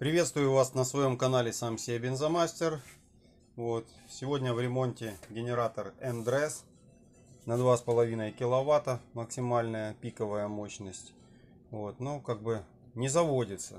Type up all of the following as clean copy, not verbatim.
Приветствую вас на своем канале Сам себе Бензомастер. Сегодня в ремонте генератор NDRES на 2,5 киловатта, максимальная пиковая мощность. Но как бы не заводится.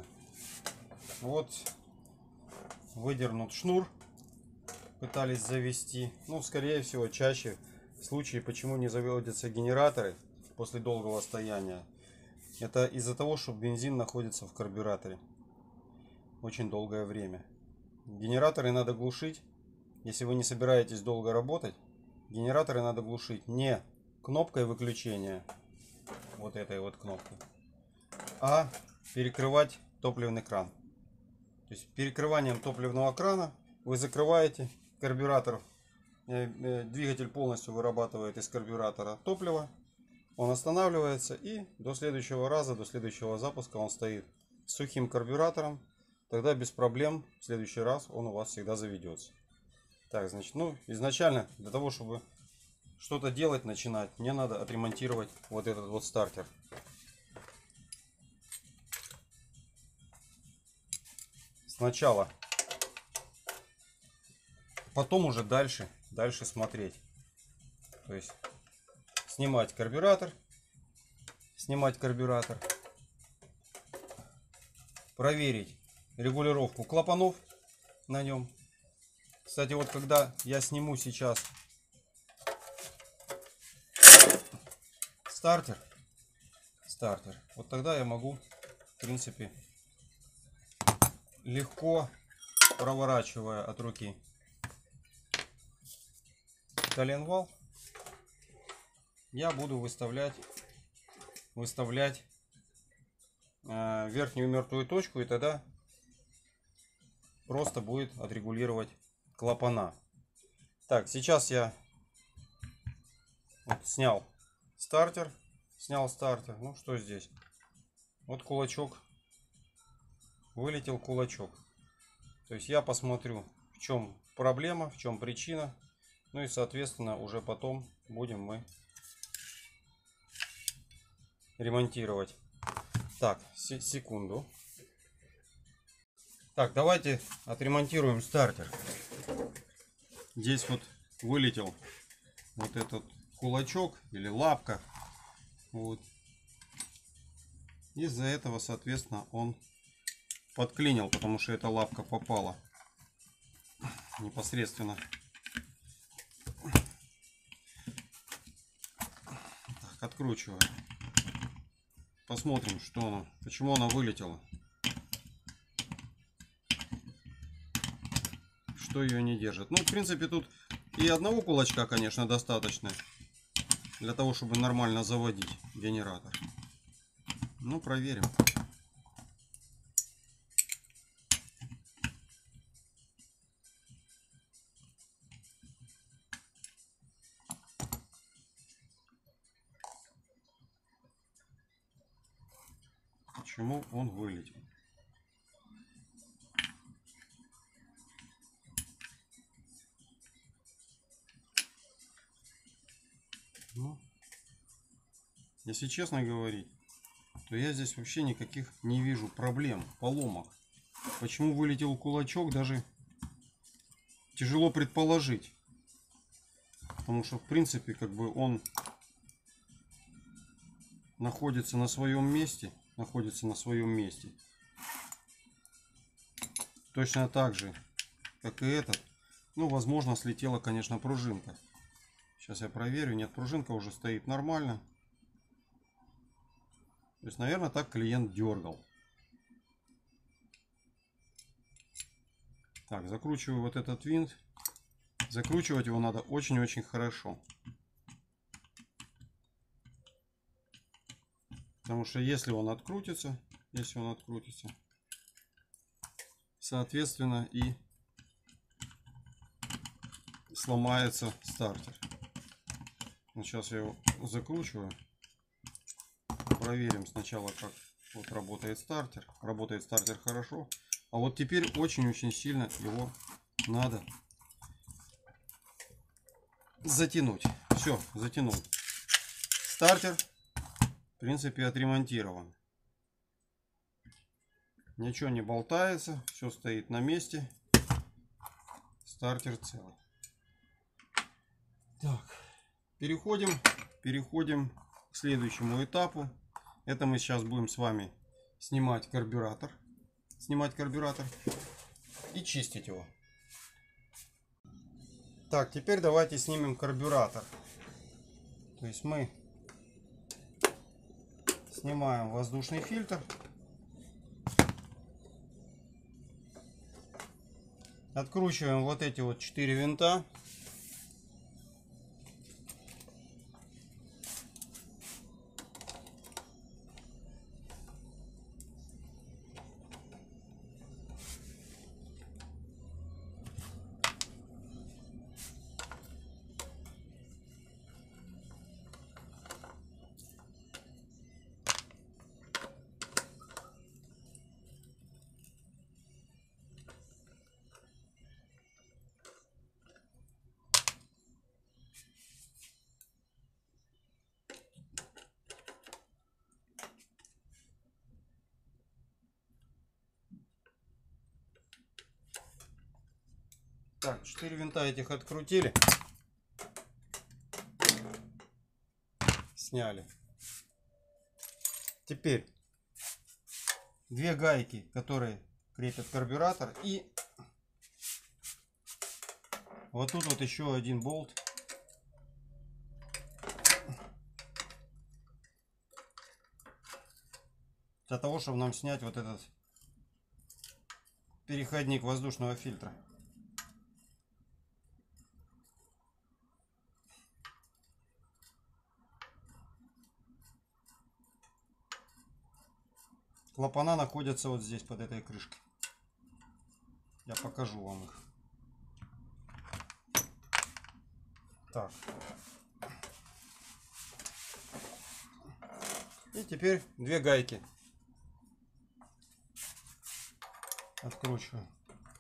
Выдернут шнур, пытались завести. Скорее всего, чаще случаи, почему не заводятся генераторы после долгого стояния, это из-за того, что бензин находится в карбюраторе очень долгое время. Генераторы надо глушить. Если вы не собираетесь долго работать, генераторы надо глушить не кнопкой выключения, вот этой вот кнопкой, а перекрывать топливный кран. То есть перекрыванием топливного крана вы закрываете карбюратор. Двигатель полностью вырабатывает из карбюратора топливо. Он останавливается, и до следующего раза, до следующего запуска он стоит с сухим карбюратором. Тогда без проблем в следующий раз он у вас всегда заведется. Так, значит, изначально для того, чтобы что-то делать, начинать, мне надо отремонтировать вот этот вот стартер. Сначала, потом уже дальше смотреть. То есть снимать карбюратор, проверить регулировку клапанов на нем. Кстати, вот когда я сниму сейчас стартер, вот тогда я могу, в принципе, легко, проворачивая от руки коленвал, я буду выставлять верхнюю мертвую точку, и тогда просто будет отрегулировать клапана. Так, сейчас я снял стартер. Что здесь? Вот кулачок. Вылетел кулачок. То есть я посмотрю, в чем проблема, в чем причина. И соответственно уже потом будем мы ремонтировать. Так, секунду. Так, давайте отремонтируем стартер. Здесь вот вылетел вот этот кулачок или лапка. Из-за этого, соответственно, он подклинил, потому что эта лапка попала непосредственно. Так, откручиваю. Посмотрим, почему она вылетела. Что ее не держит. В принципе, тут и одного кулачка, конечно, достаточно для того, чтобы нормально заводить генератор. Проверим. Почему он вылетел? Если честно говорить, то я здесь вообще никаких не вижу проблем, поломок. Почему вылетел кулачок, даже тяжело предположить. Потому что, в принципе, как бы он находится на своем месте. Точно так же, как и этот. Возможно, слетела, конечно, пружинка. Сейчас я проверю. Нет, пружинка уже стоит нормально. То есть, наверное, так клиент дергал. Так, закручиваю вот этот винт. Закручивать его надо очень-очень хорошо. Потому что если он открутится, соответственно, и сломается стартер. Сейчас я его закручиваю. Проверим сначала, как работает стартер. Работает стартер хорошо. А вот теперь очень-очень сильно его надо затянуть. Все, затянул. Стартер, в принципе, отремонтирован. Ничего не болтается, все стоит на месте. Стартер целый. Так, переходим к следующему этапу. Это мы сейчас будем с вами снимать карбюратор и чистить его. Так, теперь давайте снимем карбюратор. То есть мы снимаем воздушный фильтр. Откручиваем вот эти вот 4 винта. Так, 4 винта этих открутили. Сняли. Теперь 2 гайки, которые крепят карбюратор, и вот тут вот еще один болт. Для того, чтобы нам снять вот этот переходник воздушного фильтра. Клапана находятся вот здесь, под этой крышкой. Я покажу вам их. Так. И теперь 2 гайки откручиваю.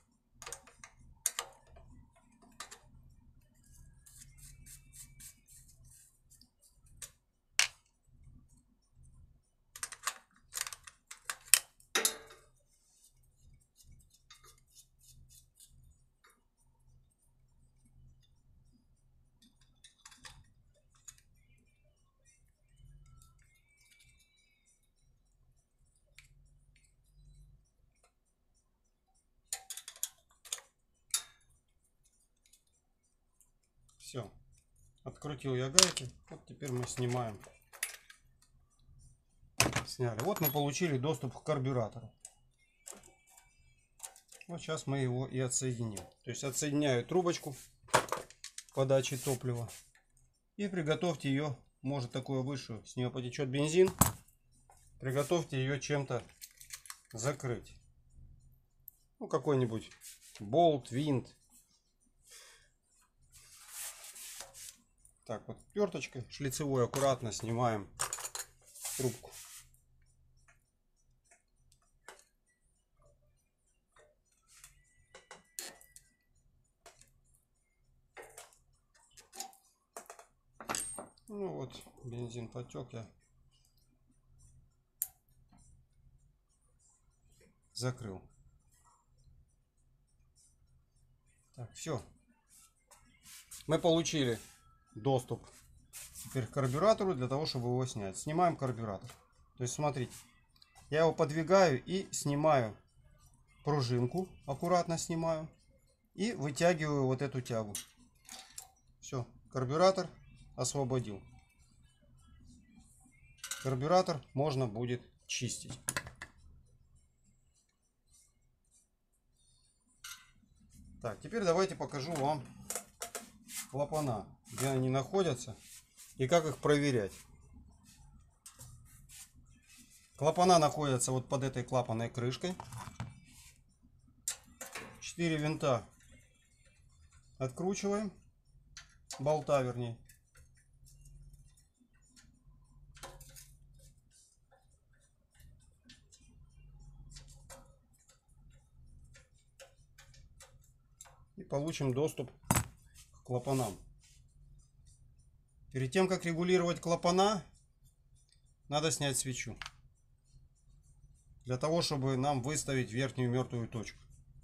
Все, открутил я гайки. Вот теперь мы снимаем. Сняли. Вот мы получили доступ к карбюратору. Вот сейчас мы его и отсоединим. То есть отсоединяю трубочку подачи топлива и приготовьте ее, может такое высшую, с нее потечет бензин. Приготовьте ее чем-то закрыть. Ну, какой-нибудь болт, винт. Так вот, отверточкой шлицевой аккуратно снимаем трубку. Ну вот, бензин потек, я закрыл. Так, все. Мы получили доступ теперь к карбюратору для того, чтобы его снять. Снимаем карбюратор. То есть, смотрите, я его подвигаю и снимаю пружинку, аккуратно снимаю и вытягиваю вот эту тягу. Все, карбюратор освободил. Карбюратор можно будет чистить. Так, теперь давайте покажу вам клапана, где они находятся и как их проверять. Клапана находятся вот под этой клапанной крышкой. 4 винта откручиваем, болта вернее. И получим доступ к клапанам. Перед тем, как регулировать клапана, надо снять свечу. для того, чтобы нам выставить верхнюю мертвую точку.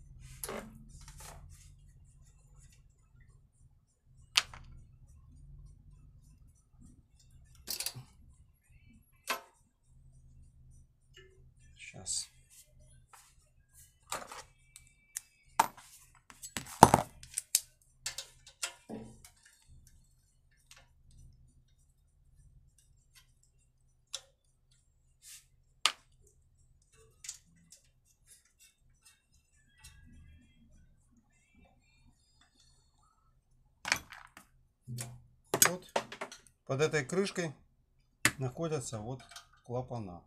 Сейчас. Вот под этой крышкой находятся вот клапана.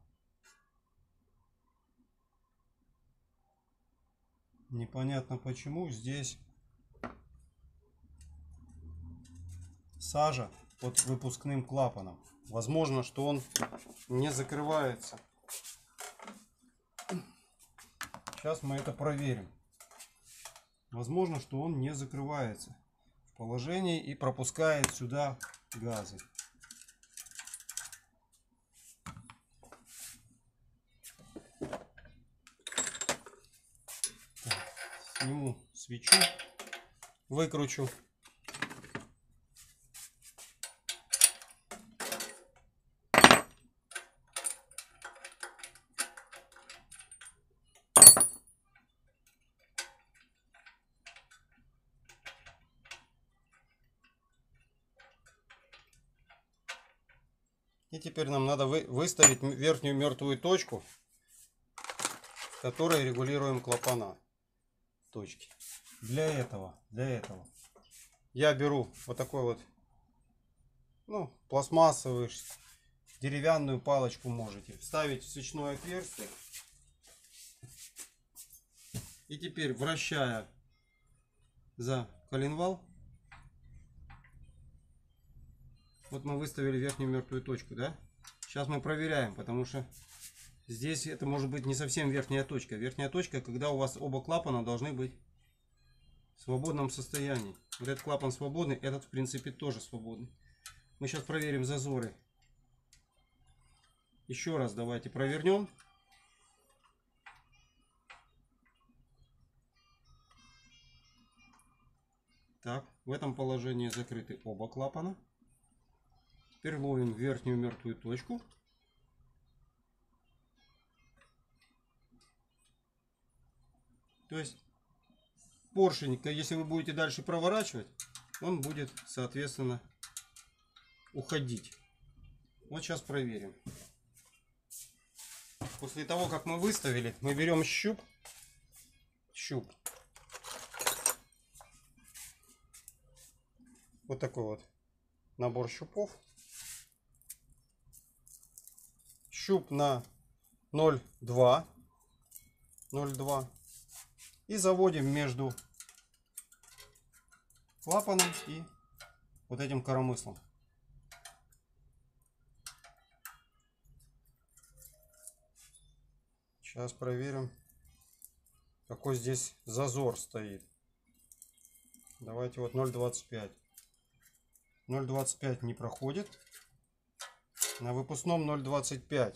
Непонятно почему здесь сажа под выпускным клапаном. Возможно, что он не закрывается. Сейчас мы это проверим. Возможно, что он не закрывается в положении и пропускает сюда газы. Сниму свечу, выкручу. И теперь нам надо выставить верхнюю мертвую точку, в которой регулируем клапана. Точки. Для этого я беру вот такой вот, ну, пластмассовый, деревянную палочку можете вставить в свечное отверстие. И теперь, вращая за коленвал, вот мы выставили верхнюю мертвую точку, да? Сейчас мы проверяем, потому что здесь это может быть не совсем верхняя точка. Верхняя точка, когда у вас оба клапана должны быть в свободном состоянии. Вот этот клапан свободный, этот в принципе тоже свободный. Мы сейчас проверим зазоры. Еще раз давайте провернем. Так, в этом положении закрыты оба клапана. Теперь ловим верхнюю мертвую точку. То есть поршень, если вы будете дальше проворачивать, он будет, соответственно, уходить. Вот сейчас проверим. После того, как мы выставили, мы берем щуп. Вот такой вот набор щупов. Щуп на 0,2. И заводим между клапаном и вот этим коромыслом. Сейчас проверим, какой здесь зазор стоит. Давайте вот 0,25. 0,25 не проходит. На выпускном 0,25.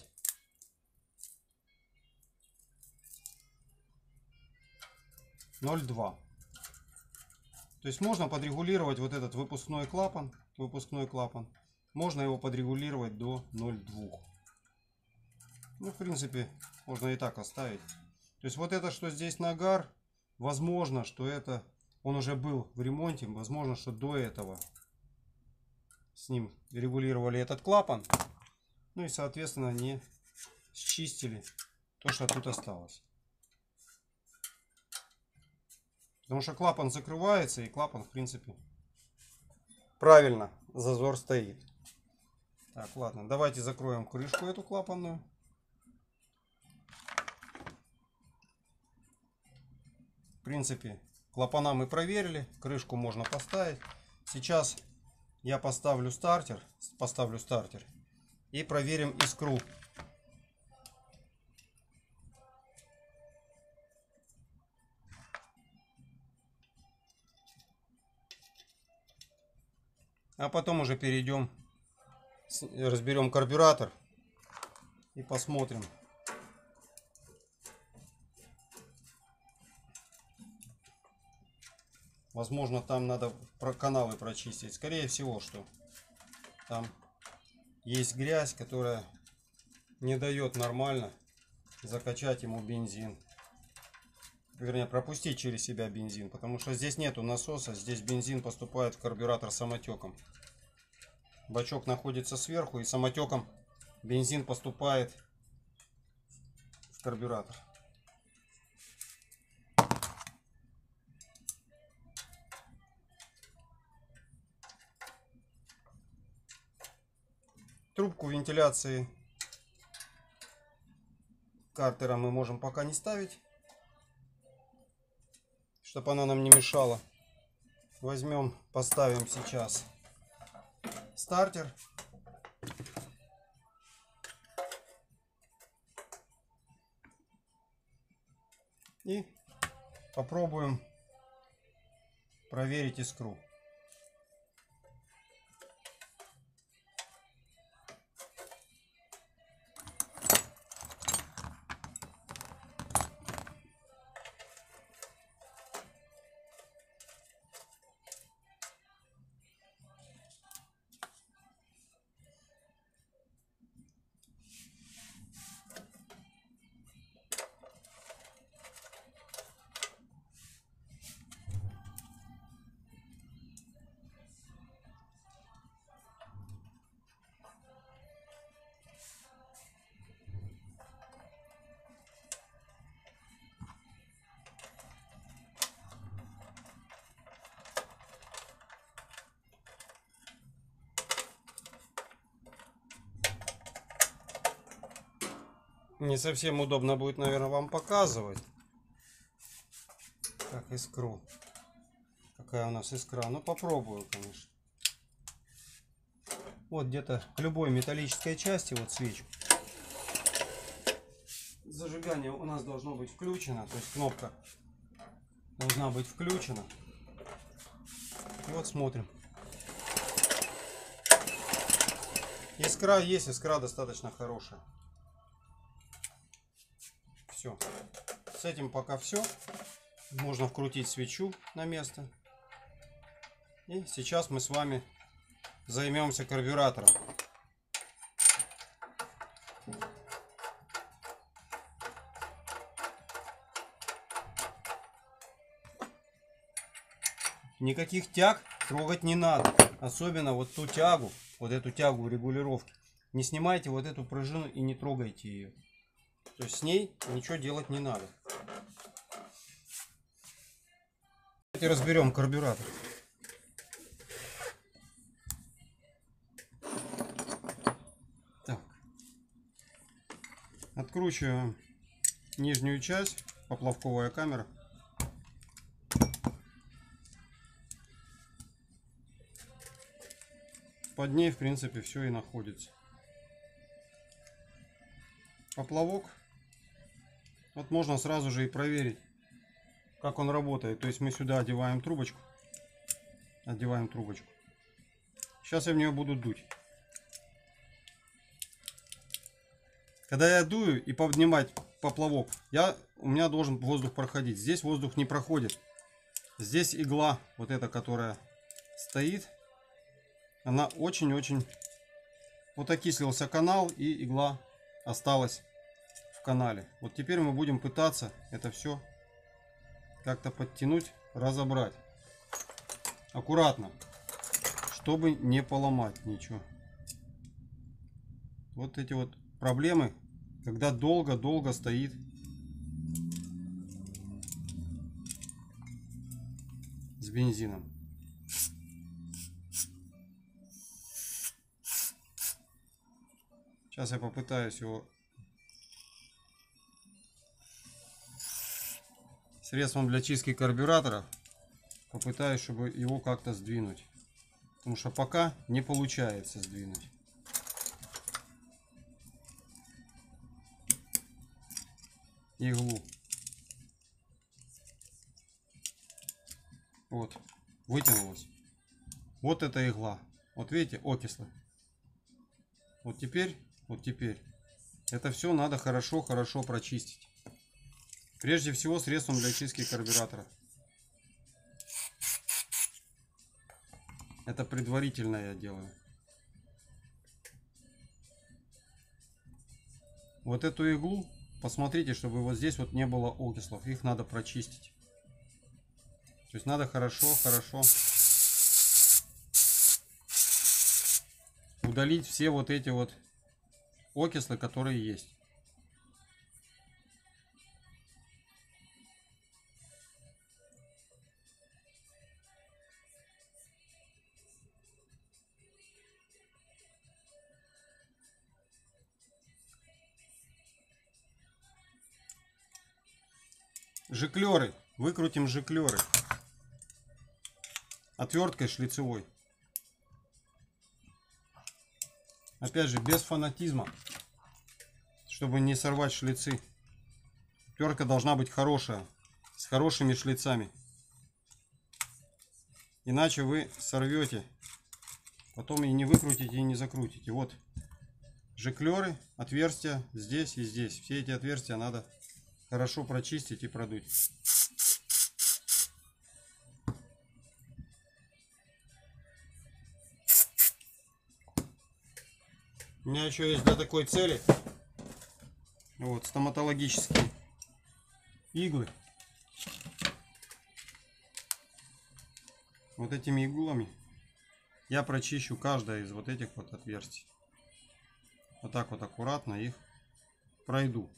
0,2. То есть можно подрегулировать вот этот выпускной клапан. Можно его подрегулировать до 0,2. Ну, в принципе, можно и так оставить. То есть вот это, что здесь нагар, возможно, что это он уже был в ремонте. Возможно, что до этого с ним регулировали этот клапан. Ну и, соответственно, не счистили то, что тут осталось. Потому что клапан закрывается, и клапан, в принципе, правильно, зазор стоит. Так, ладно, давайте закроем крышку эту клапанную. В принципе, клапана мы проверили, крышку можно поставить. Сейчас я поставлю стартер и проверим искру. А потом уже перейдем, разберем карбюратор и посмотрим, Возможно, там надо канавы прочистить. Скорее всего, что там есть грязь, которая не дает нормально закачать ему бензин. Вернее, пропустить через себя бензин. Потому что здесь нету насоса, здесь бензин поступает в карбюратор самотеком. Бачок находится сверху, и самотеком бензин поступает в карбюратор. Трубку вентиляции картера мы можем пока не ставить, чтобы она нам не мешала. Возьмем, поставим сейчас стартер. И попробуем проверить искру. Не совсем удобно будет, наверное, вам показывать, как искру. Какая у нас искра. Ну, попробую, конечно. Вот где-то к любой металлической части, вот свечу. Зажигание у нас должно быть включено, то есть кнопка должна быть включена. И вот смотрим. Искра есть, искра достаточно хорошая. Все. С этим пока все. Можно вкрутить свечу на место. И сейчас мы с вами займемся карбюратором. Никаких тяг трогать не надо. Особенно вот ту тягу, вот эту тягу регулировки. Не снимайте вот эту пружину и не трогайте ее. То есть с ней ничего делать не надо. Давайте разберем карбюратор. Так. Откручиваем нижнюю часть, поплавковая камера. Под ней, в принципе, все и находится. Поплавок. Вот можно сразу же и проверить, как он работает. То есть мы сюда одеваем трубочку. Одеваем трубочку. Сейчас я в нее буду дуть. Когда я дую и поднимать поплавок, у меня должен воздух проходить. Здесь воздух не проходит. Здесь игла, вот эта, которая стоит, она очень-очень... Вот окислился канал, и игла осталась в канале. Вот теперь мы будем пытаться это все как-то подтянуть, разобрать. Аккуратно, чтобы не поломать ничего. Вот эти вот проблемы, когда долго-долго стоит с бензином. Сейчас я попытаюсь его средством для чистки карбюратора, попытаюсь, чтобы его как-то сдвинуть. Потому что пока не получается сдвинуть. Иглу. Вот. Вытянулась. Вот эта игла. Вот видите, окисло. Вот теперь это все надо хорошо прочистить. Прежде всего средством для чистки карбюратора. Это предварительно я делаю. Вот эту иглу посмотрите, чтобы вот здесь вот не было окислов. Их надо прочистить. То есть надо хорошо удалить все вот эти вот окислы, которые есть. Жиклеры. Выкрутим жиклеры. Отверткой шлицевой. Опять же, без фанатизма. Чтобы не сорвать шлицы. Отвертка должна быть хорошая. С хорошими шлицами. Иначе вы сорвете. Потом и не выкрутите, и не закрутите. Вот жиклеры, отверстия здесь и здесь. Все эти отверстия надо хорошо прочистить и продуть. У меня еще есть для такой цели вот стоматологические иглы. Вот этими иглами я прочищу каждое из вот этих вот отверстий. Вот так вот аккуратно их пройду.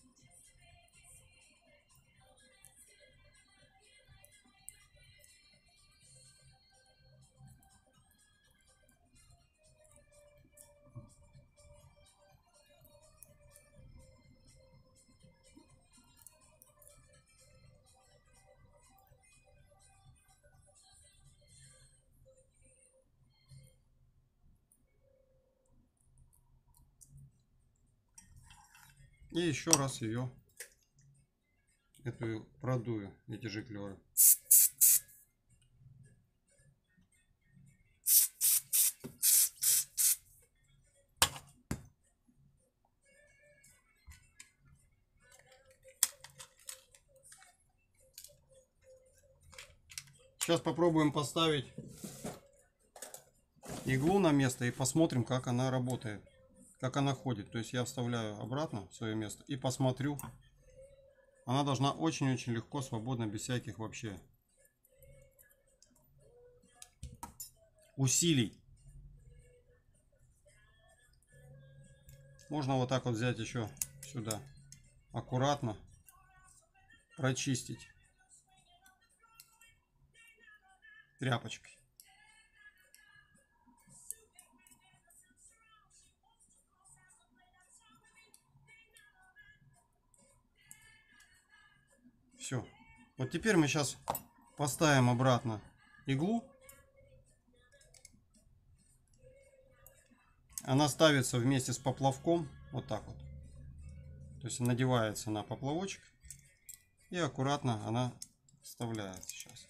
И еще раз ее, эту продую, эти жиклеры. Сейчас попробуем поставить иглу на место и посмотрим, как она работает, как она ходит. То есть я вставляю обратно в свое место и посмотрю. Она должна очень-очень легко, свободно, без всяких вообще усилий. Можно вот так вот взять еще сюда, аккуратно прочистить тряпочкой. Все. Вот теперь мы сейчас поставим обратно иглу. Она ставится вместе с поплавком. Вот так вот. То есть надевается на поплавочек. И аккуратно она вставляется сейчас.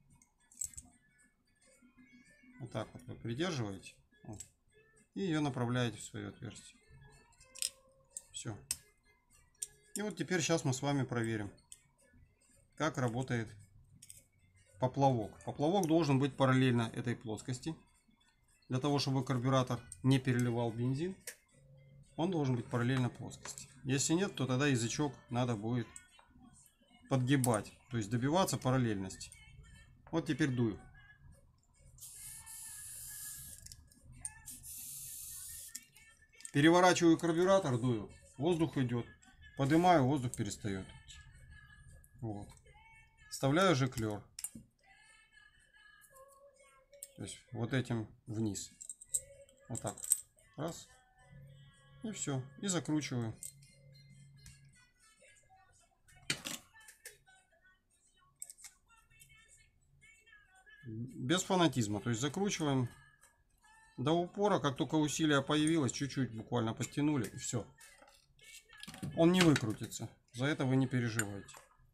Вот так вот вы придерживаете. И ее направляете в свое отверстие. Все. И вот теперь сейчас мы с вами проверим, как работает поплавок. Поплавок должен быть параллельно этой плоскости. Для того, чтобы карбюратор не переливал бензин, он должен быть параллельно плоскости. Если нет, то тогда язычок надо будет подгибать. То есть добиваться параллельности. Вот теперь дую. Переворачиваю карбюратор, дую. Воздух идет. Поднимаю, воздух перестает. Вот. Вставляю жиклер. То есть вот этим вниз. Вот так. Раз. И все. И закручиваю. Без фанатизма. То есть закручиваем до упора. Как только усилие появилось, чуть-чуть буквально подтянули. И все. Он не выкрутится. За это вы не переживайте.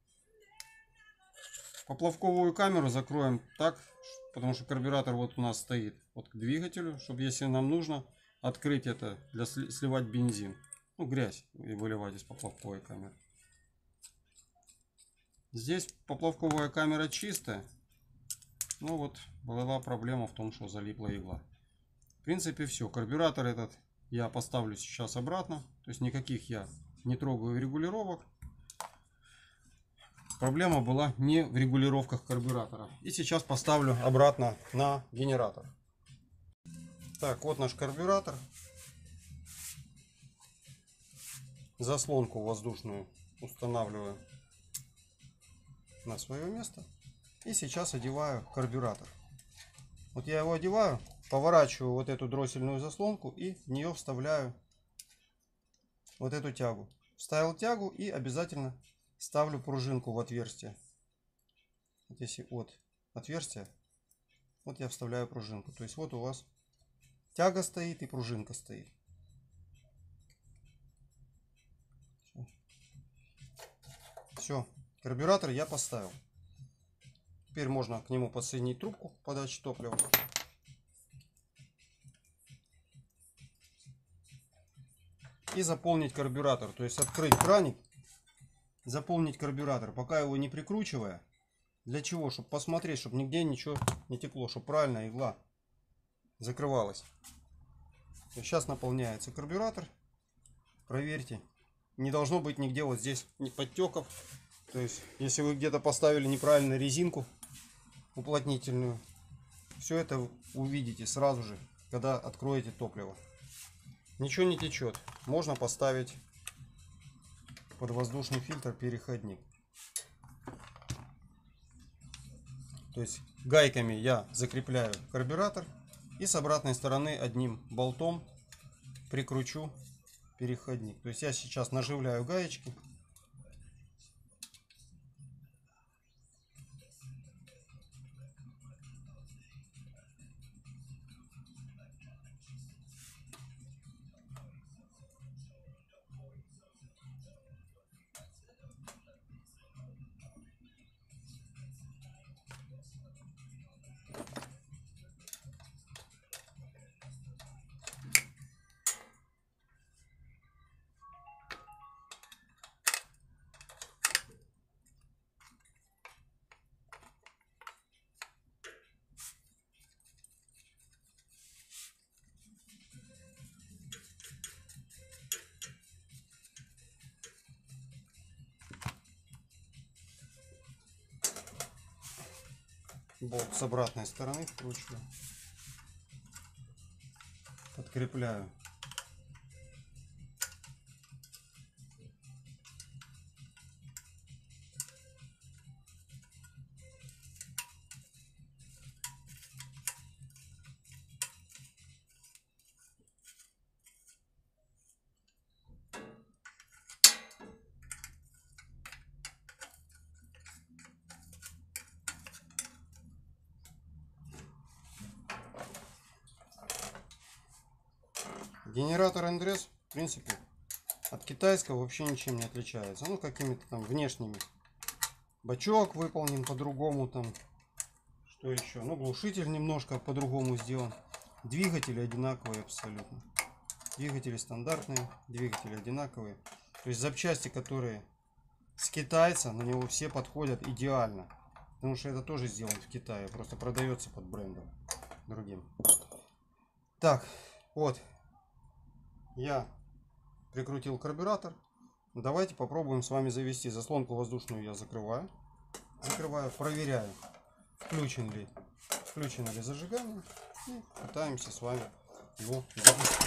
Поплавковую камеру закроем так, потому что карбюратор вот у нас стоит вот к двигателю, чтобы если нам нужно открыть это для сливать бензин, ну грязь и выливать из поплавковой камеры. Здесь поплавковая камера чистая, Но вот была проблема в том, что залипла игла. В принципе, все. Карбюратор этот я поставлю сейчас обратно. То есть никаких я не трогаю регулировок. Проблема была не в регулировках карбюратора. И сейчас поставлю обратно на генератор. Так, вот наш карбюратор. Заслонку воздушную устанавливаю на свое место. И сейчас одеваю карбюратор. Вот я его одеваю, поворачиваю вот эту дроссельную заслонку и в нее вставляю вот эту тягу. Вставил тягу и обязательно ставлю пружинку в отверстие. Вот если от отверстия, вот я вставляю пружинку. То есть вот у вас тяга стоит и пружинка стоит. Все, карбюратор я поставил. Теперь можно к нему подсоединить трубку подачи топлива. И заполнить карбюратор. То есть открыть краник, заполнить карбюратор, пока его не прикручивая. Для чего? Чтобы посмотреть, чтобы нигде ничего не текло, чтобы правильно игла закрывалась. Сейчас наполняется карбюратор. Проверьте. Не должно быть нигде вот здесь подтеков. То есть, если вы где-то поставили неправильно резинку уплотнительную, все это увидите сразу же, когда откроете топливо. Ничего не течет. Можно поставить под воздушный фильтр переходник. То есть гайками я закрепляю карбюратор и с обратной стороны одним болтом прикручу переходник. То есть я сейчас наживляю гаечки. Болт с обратной стороны вкручиваю. Подкрепляю. Генератор НДРС, в принципе, от китайского вообще ничем не отличается. Ну, какими-то там внешними. Бачок выполнен по-другому там. Что еще? Ну, глушитель немножко по-другому сделан. Двигатели одинаковые абсолютно. Двигатели стандартные, двигатели одинаковые. То есть запчасти, которые с китайца, на него все подходят идеально. Потому что это тоже сделано в Китае. Просто продается под брендом другим. Так, вот. Я прикрутил карбюратор. Давайте попробуем с вами завести. Заслонку воздушную я закрываю. Проверяю, включено ли зажигание. И пытаемся с вами его запустить.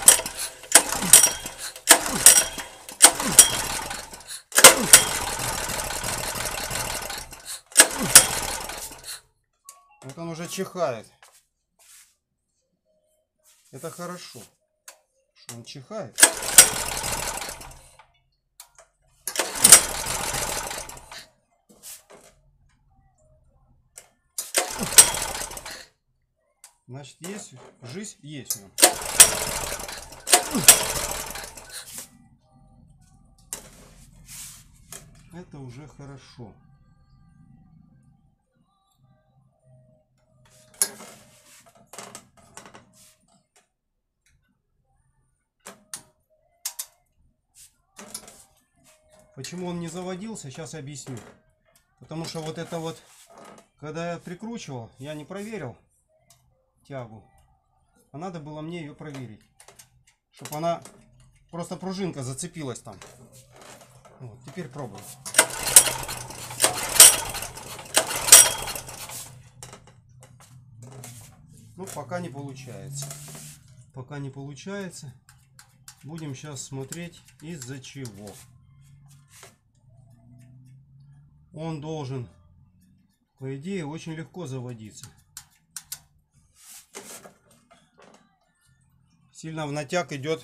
Вот он уже чихает. Это хорошо, что он чихает. Значит, есть жизнь, есть в нем. Это уже хорошо. Почему он не заводился, сейчас объясню. Потому что вот эта вот когда я прикручивал, я не проверил тягу. А надо было мне ее проверить, чтобы она просто пружинка зацепилась там. Вот, теперь пробуем. Ну, пока не получается. Пока не получается. Будем сейчас смотреть, из-за чего. Он должен, по идее, очень легко заводиться. Сильно в натяг идет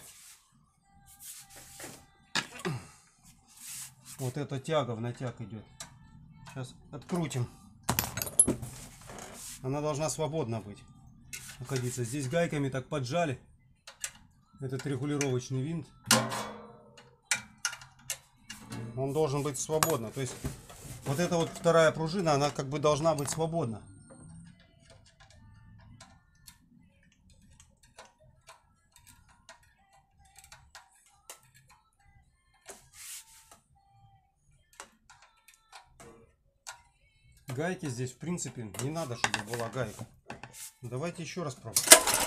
вот эта тяга, в натяг идет. Сейчас открутим. Она должна свободно быть. Находиться. Здесь гайками так поджали этот регулировочный винт. Он должен быть свободно. То есть вот эта вот вторая пружина, она как бы должна быть свободна. Гайки здесь в принципе не надо, чтобы была гайка. Давайте еще раз пробуем.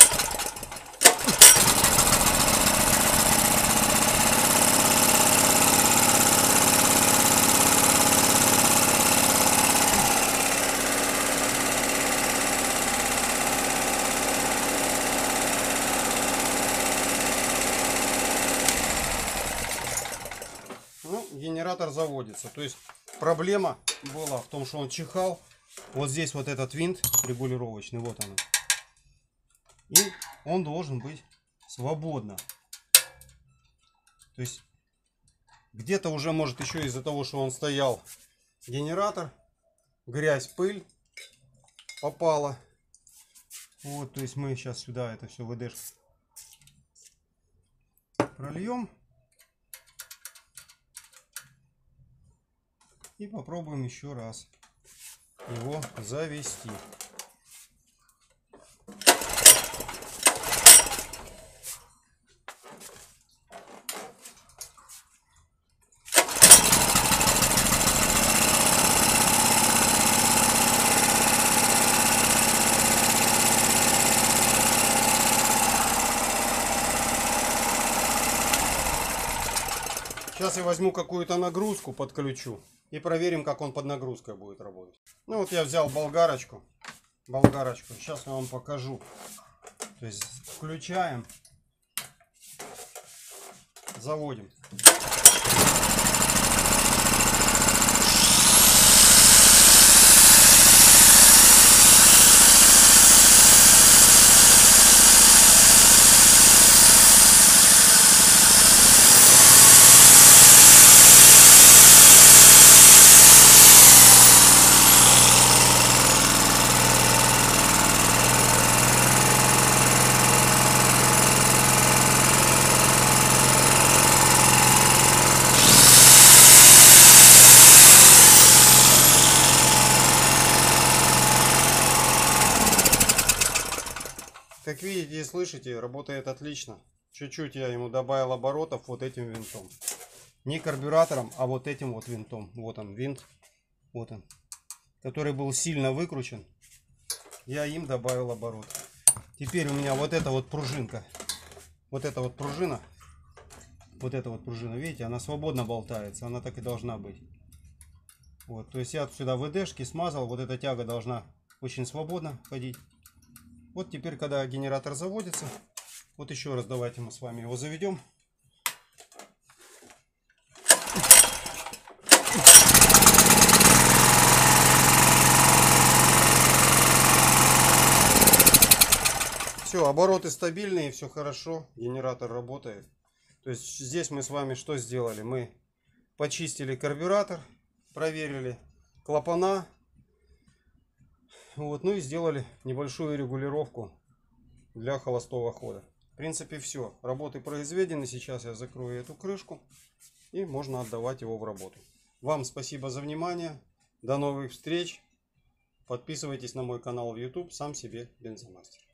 Ну, генератор заводится. То есть проблема была в том, что он чихал. Вот здесь вот этот винт регулировочный, вот он. И он должен быть свободно. То есть где-то уже, может, еще из-за того, что он стоял, генератор, грязь, пыль попала. Вот, то есть мы сейчас сюда это все ВДшку прольем. И попробуем еще раз его завести. Сейчас я возьму какую-то нагрузку, подключу и проверим, как он под нагрузкой будет работать. Ну вот я взял болгарочку. Сейчас я вам покажу. То есть включаем, заводим. Как видите и слышите, работает отлично. Чуть-чуть я ему добавил оборотов вот этим винтом. Не карбюратором, а вот этим вот винтом. Вот он винт, вот он, который был сильно выкручен. Я им добавил оборот. Теперь у меня вот эта вот пружинка, вот эта вот пружина, видите, она свободно болтается, она так и должна быть. Вот, то есть я сюда ВДшки смазал, вот эта тяга должна очень свободно ходить. Вот теперь, когда генератор заводится, вот еще раз давайте мы с вами его заведем. Все, обороты стабильные, все хорошо, генератор работает. То есть здесь мы с вами что сделали? Мы почистили карбюратор, проверили клапана. Вот, ну и сделали небольшую регулировку для холостого хода. В принципе, все. Работы произведены. Сейчас я закрою эту крышку и можно отдавать его в работу. Вам спасибо за внимание. До новых встреч. Подписывайтесь на мой канал в YouTube. Сам себе бензомастер.